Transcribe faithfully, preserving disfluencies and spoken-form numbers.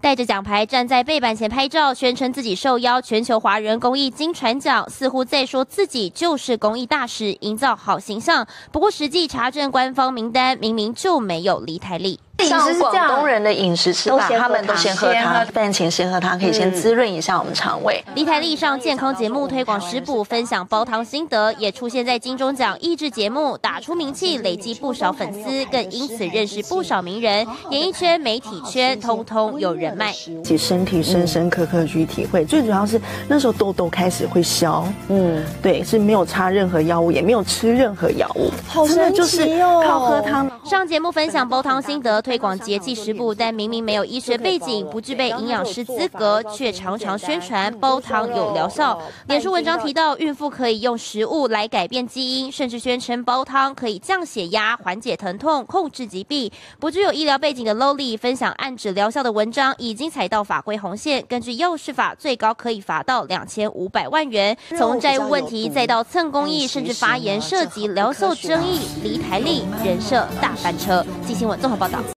带着奖牌站在背板前拍照，宣称自己受邀全球华人公益金传奖，似乎在说自己就是公益大使，营造好形象。不过实际查证官方名单，明明就没有梨台历。 像广东人的饮食吃法，他们都先喝它，饭前先喝它，可以先滋润一下我们肠胃。 梨台历上健康节目推广食补，分享煲汤心得，也出现在金钟奖益智节目，打出名气，累积不少粉丝，更因此认识不少名人。演艺圈、媒体圈，通通有人脉。 自己身体深深刻刻去体会，最主要是那时候痘痘开始会消，嗯，对，是没有擦任何药物，也没有吃任何药物， 好神奇哦！ 靠喝汤。 上节目分享煲汤心得。 推广节气食补，但明明没有医学背景，不具备营养师资格，却常常宣传煲汤有疗效。脸书文章提到，孕妇可以用食物来改变基因，甚至宣称煲汤可以降血压、缓解疼痛、控制疾病。不具有医疗背景的 Lowly 分享暗指疗效的文章，已经踩到法规红线。根据幼师法，最高可以罚到两千五百万元。从债务问题再到蹭公益，甚至发言涉及疗效争议，梨台历人设大翻车。记新闻综合报道。